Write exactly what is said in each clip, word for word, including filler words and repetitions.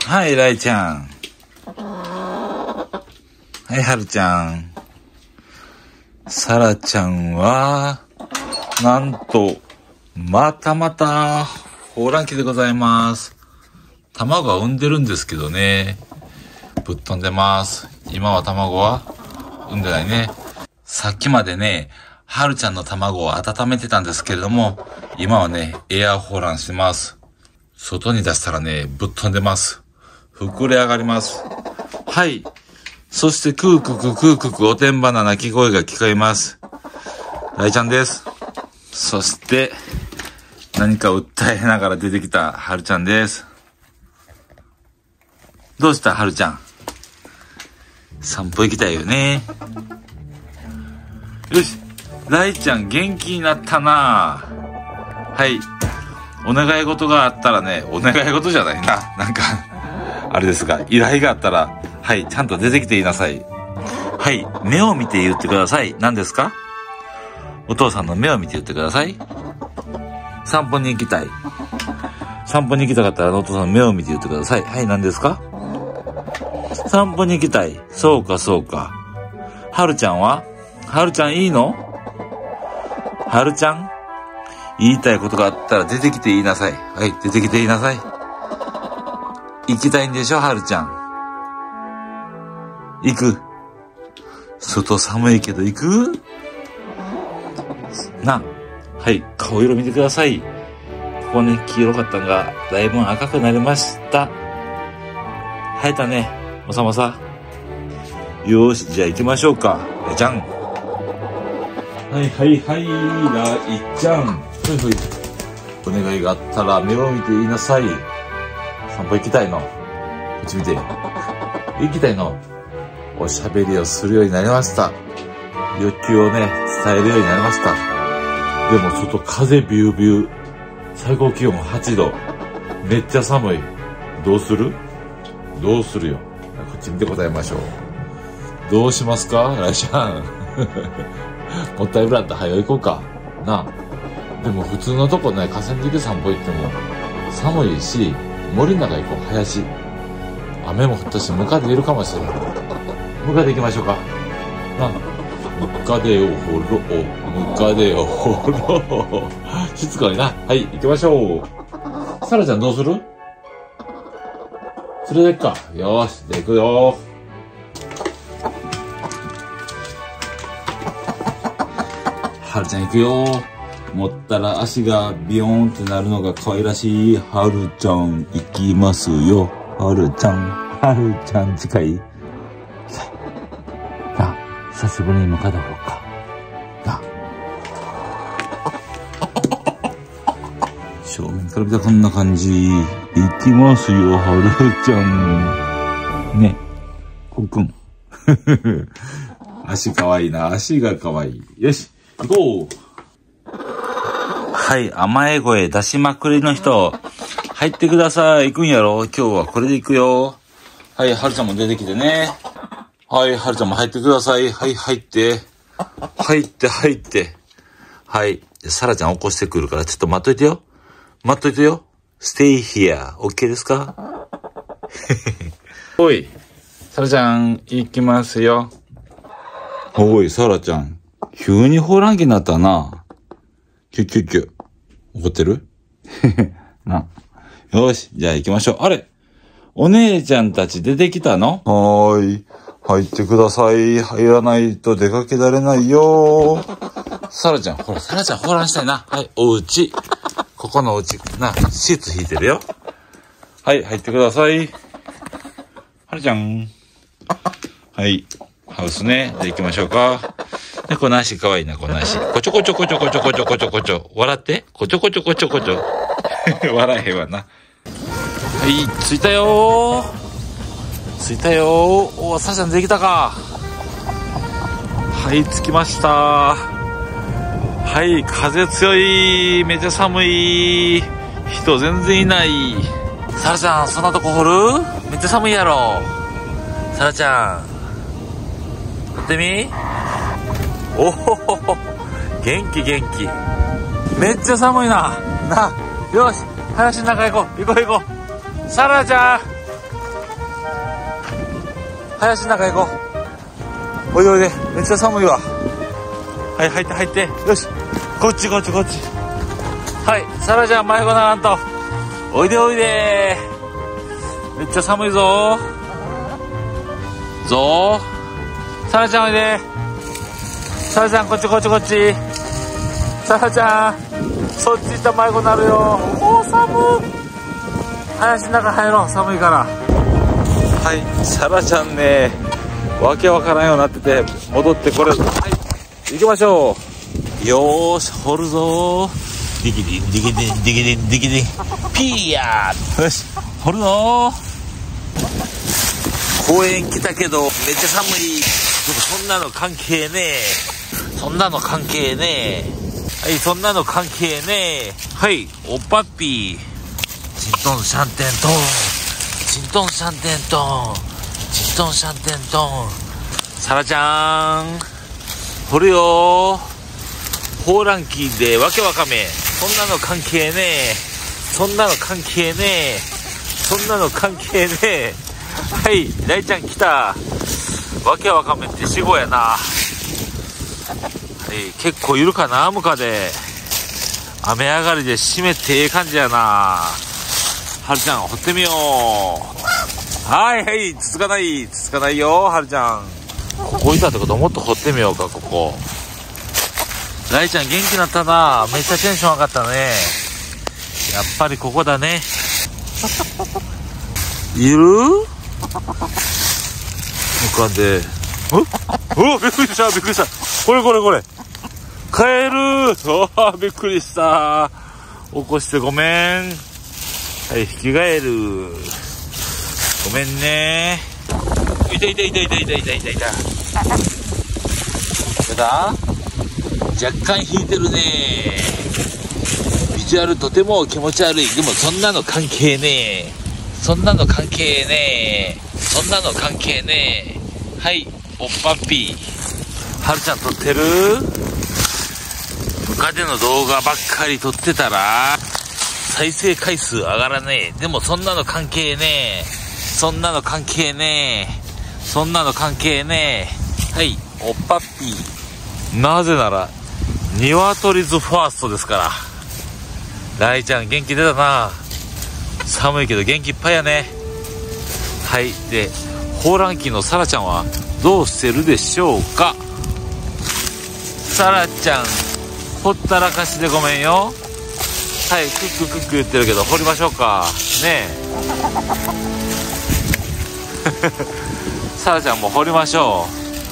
はい、ライちゃん。はい、はるちゃん。さらちゃんは、なんと、またまた、ホーラン期でございます。卵は産んでるんですけどね。ぶっ飛んでます。今は卵は産んでないね。さっきまでね、はるちゃんの卵を温めてたんですけれども、今はね、エアホーランしてます。外に出したらね、ぶっ飛んでます。膨れ上がります。はい。そして、クークククーククおてんばな鳴き声が聞こえます。ライちゃんです。そして、何か訴えながら出てきたはるちゃんです。どうしたはるちゃん。散歩行きたいよね。よし。ライちゃん元気になったな。はい。お願い事があったらね、お願い事じゃないな。なんか、あれですが、依頼があったら、はい、ちゃんと出てきて言いなさい。はい、目を見て言ってください。何ですか？お父さんの目を見て言ってください。散歩に行きたい。散歩に行きたかったらお父さんの目を見て言ってください。はい、何ですか？散歩に行きたい。そうか、そうか。はるちゃんは？はるちゃんいいの？はるちゃん？言いたいことがあったら出てきて言いなさい。はい、出てきて言いなさい。行きたいんでしょ、はるちゃん。行く。外寒いけど行く？な。はい、顔色見てください。ここね、黄色かったのが、だいぶ赤くなりました。生えたね、おさまさ。よーし、じゃあ行きましょうか。ライちゃん。はいはいはい、ライちゃん。ほいほい。お願いがあったら目を見て言いなさい。散歩行きたいの？こっち見て。行きたいの？おしゃべりをするようになりました。欲求をね、伝えるようになりました。でも外風ビュービュー。最高気温はちど。めっちゃ寒い。どうする？どうするよ。こっち見て答えましょう。どうしますか？ライちゃん。もったいぶらって早行こうか。なあ。でも普通のとこね、河川敷散歩行っても寒いし、森の中行こう、林。雨も降ったし、ムカデいるかもしれない。ムカデ行きましょうか。なあ。ムカデを掘ろう。ムカデを掘ろう。しつこいな。はい、行きましょう。サラちゃんどうする？連れてっか。よーし、じゃあ行くよ。はるちゃん行くよ。持ったら足がビヨーンってなるのが可愛らしい。はるちゃん行きますよ。はるちゃん、はるちゃん近い。なあ、久しぶりにムカデ掘ろうか。なあ。正面から見たらこんな感じ。行きますよ、はるちゃん。ね、こっくん。足可愛いな。足が可愛い。よし、行こう。はい、甘え声出しまくりの人、入ってください。行くんやろ？今日はこれで行くよ。はい、はるちゃんも出てきてね。はい、はるちゃんも入ってください。はい、入って。入って、入って。はい、さらちゃん起こしてくるから、ちょっと待っといてよ。待っといてよ。stay here。OK ですか？おい、さらちゃん、行きますよ。おい、さらちゃん。急にホーラン期になったな。キュッキュッキュ。怒ってる？な。よし、じゃあ行きましょう。あれ？お姉ちゃんたち出てきたの？はーい。入ってください。入らないと出かけられないよ。サラちゃん、ほら、サラちゃん、ホーランしたいな。はい、お家。ここのお家。な、シーツ引いてるよ。はい、入ってください。はるちゃん。はい。ハウスね。じゃあ行きましょうか。ね、この足かわいいな、この足。こちょこちょこちょこちょこちょこちょこちょ。笑って。こちょこちょこちょこちょ。笑えへんわな。はい、着いたよー。着いたよー。おー、さらちゃんできたか。はい、着きました。はい、風強い。めっちゃ寒い。人全然いない。さらちゃん、そんなとこ掘る？めっちゃ寒いやろ。さらちゃん。やってみ？おほほほ。元気元気。めっちゃ寒いな。な。よし。林の中行こう。行こう行こう。さらちゃん。 林の中行こう。おいでおいで、めっちゃ寒いわ。はい、入って入って。よし、こっちこっちこっち。はい、サラちゃん迷子ならんと。おいでおいで。めっちゃ寒いぞー。ぞー。サラちゃんおいで。サラちゃんこっちこっちこっち。サラちゃん、そっち行ったら迷子になるよ。おー、寒い。林の中入ろう、寒いから。はい、サラちゃんね、わけわからんようになってて、戻ってこれる。はい、行きましょう。よーし、掘るぞー。ディギディンディギディンディギディンディギディン、ピーヤー。よし、掘るぞー。公園来たけどめっちゃ寒い。でもそんなの関係ねえ。そんなの関係ねえ。はい、そんなの関係ねえ。はい、おっぱっぴー。チントンシャンテントン、チントンシャンテントン、チントンシャンテントン。サラちゃん掘るよー。ホーランキーでわけわかめ。そんなの関係ねえ。そんなの関係ねえ。そんなの関係ねえ。はい、大ちゃん来た。わけわかめって死後やな。はい、結構いるかな、ムカデ。雨上がりで湿ってええ感じやな。はるちゃん掘ってみよう。はいはい、つつかないつつかないよ、はるちゃん。ここいたってこと、もっと掘ってみようか。ここ大ちゃん元気になったな。めっちゃテンション上がったね。やっぱりここだね。いる？向かんで。おお、びっくりしたびっくりした。これこれこれ、カエル。おー、びっくりした。起こしてごめん。はい、ヒキガエル。ごめんね。いたいたいたいたいたいたいたいた。やだ？若干引いてるね。ビジュアルとても気持ち悪い。でもそんなの関係ねえ。そんなの関係ねえ。そんなの関係ねえ。はい、おっぱっぴー。はるちゃん撮ってる？ムカデの動画ばっかり撮ってたら再生回数上がらねえ。でもそんなの関係ねえ。そんなの関係ねえ。そんなの関係ねえ。はい、おっぱっぴー。なぜならニワトリズファーストですから。ライちゃん元気出たな。寒いけど元気いっぱいやね。はい、でホーランキーのサラちゃんはどうしてるでしょうか。サラちゃんほったらかしでごめんよ。はい、クッククック言ってるけど掘りましょうかねえ。サラちゃんも掘りましょ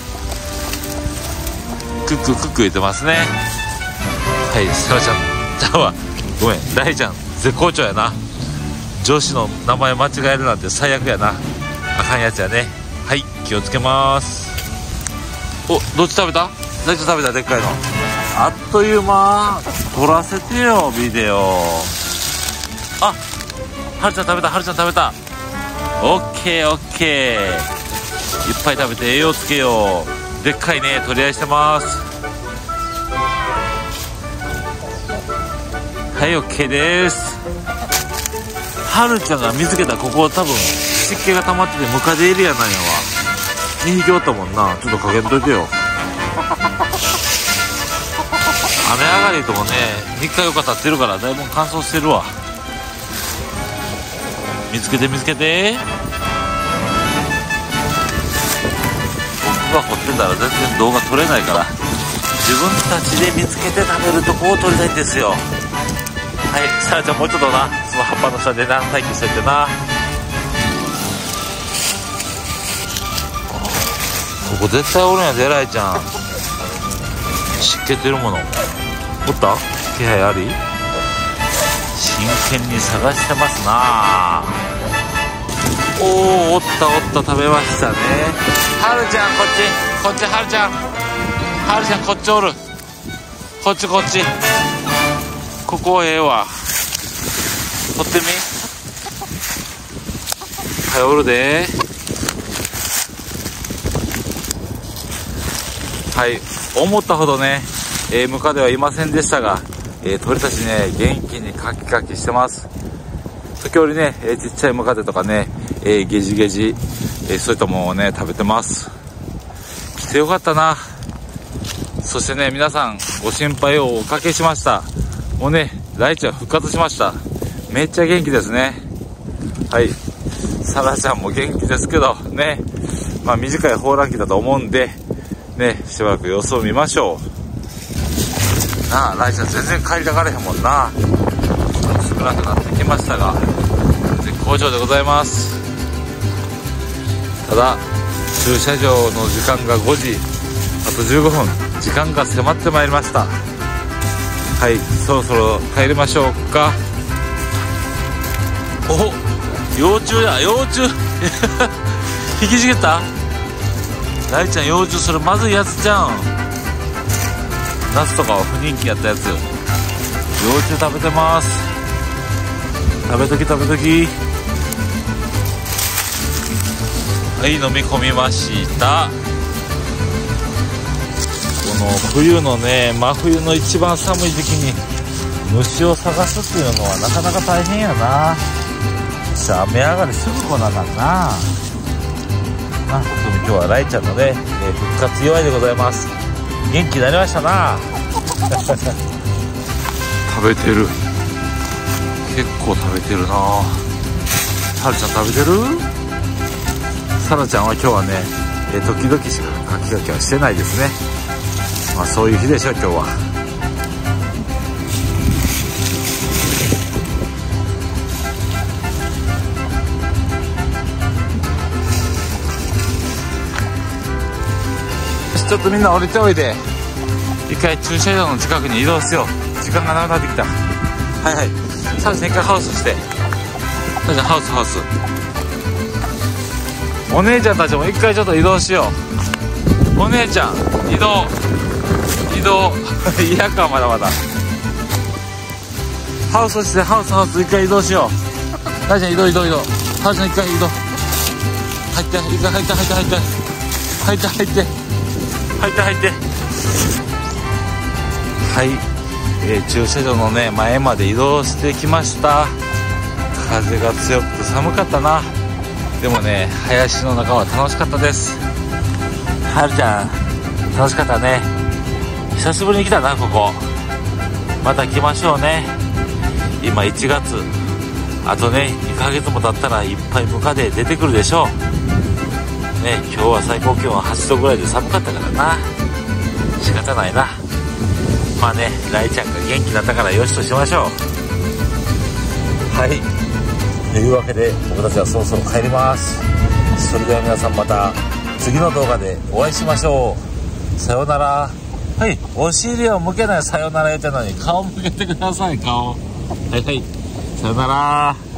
う。クッククック言ってますね。はい、サラちゃんちゃうわ、ごめん、大ちゃん絶好調やな。上司の名前間違えるなんて最悪やな。あかんやつやね。はい、気をつけます。お、どっち食べた？大ちゃん食べた、でっかいの。あっという間。撮らせてよビデオ。あ、はるちゃん食べた、はるちゃん食べた。オッケーオッケー。いっぱい食べて栄養つけよう。でっかいね、取り合いしてます。はい、オッケーです。はるちゃんが見つけたここ、多分湿気が溜まっててムカデエリアなんやわ。にひきおったもんな。ちょっとかけんといてよ。雨上がりともね、みっかよっか経ってるからだいぶ乾燥してるわ。見つけて見つけて。僕が掘ってたら全然動画撮れないから、自分たちで見つけて食べるとこを撮りたいんですよ。はい、さあちゃんもうちょっとな、その葉っぱの下でな、待機しといてな。ここ絶対おるんやで、ライちゃん。湿気てるものおった？気配あり？真剣に探してますな。おー、おったおった、食べましたね。はるちゃんこっちこっち、はるちゃんはるちゃんこっちおる。こっちこっち、ここええわ。取ってみ。はい、おるで。はい、思ったほどね、えー、ムカデはいませんでしたが、えー、鳥たちね、元気にカキカキしてます。時折ね、えー、ちっちゃいムカデとかね、えー、ゲジゲジ、 えー、そういったものをね食べてます。来てよかったな。そしてね、皆さんご心配をおかけしました。もうね、ライちゃん復活しました。めっちゃ元気ですね。はい、サラちゃんも元気ですけどね、まあ短い放覧期だと思うんでね、しばらく様子を見ましょうなあ。ライちゃん全然帰りたがれへんもんな。少なくなってきましたが絶好調でございます。ただ駐車場の時間がごじ、あとじゅうごふん、時間が迫ってまいりました。はい、そろそろ帰りましょうか。お、幼虫だ、幼虫引きちぎった。ライちゃん幼虫、それまずいやつじゃん。夏とかは不人気やったやつ。幼虫食べてます。食べとき食べとき。はい、飲み込みました。この冬のね、真冬の一番寒い時期に虫を探すっていうのはなかなか大変やな。雨上がりすぐ来なあかんな。な、特に今日はライちゃんのね、復活祝いでございます。元気になりましたな食べてる、結構食べてるな。はるちゃん食べてる？サラちゃんは今日はね、え時々しかかきかきはしてないですね。まあそういう日でしょ今日は。ちょっとみんな降りておいで、一回駐車場の近くに移動しよう。時間がなくなってきた。はいはい、サラちゃん一回ハウスして。サラちゃんハウスハウス。お姉ちゃんたちも一回ちょっと移動しよう。お姉ちゃん移動移動嫌か、まだまだ。ハウスして、ハウスハウス一回移動しよう。大ちゃん移動移動移動。大ちゃん一回移動。入って一回入って入って入って入って入って入って入って。はい、えー、駐車場のね前まで移動してきました。風が強くて寒かったな。でもね、林の中は楽しかったです。はるちゃん楽しかったね。久しぶりに来たなここ。また来ましょうね。今いちがつ、あとねにかげつも経ったらいっぱいムカデ出てくるでしょうね。今日は最高気温ははちどぐらいで寒かったからな。仕方ないな。まあね、ライちゃんが元気になったからよしとしましょう。はい、というわけで僕たちはそろそろ帰ります。それでは皆さんまた次の動画でお会いしましょう。さようなら。はい、お尻を向けないさようなら言ってんのに顔向けてください、顔。はいはい、さようなら。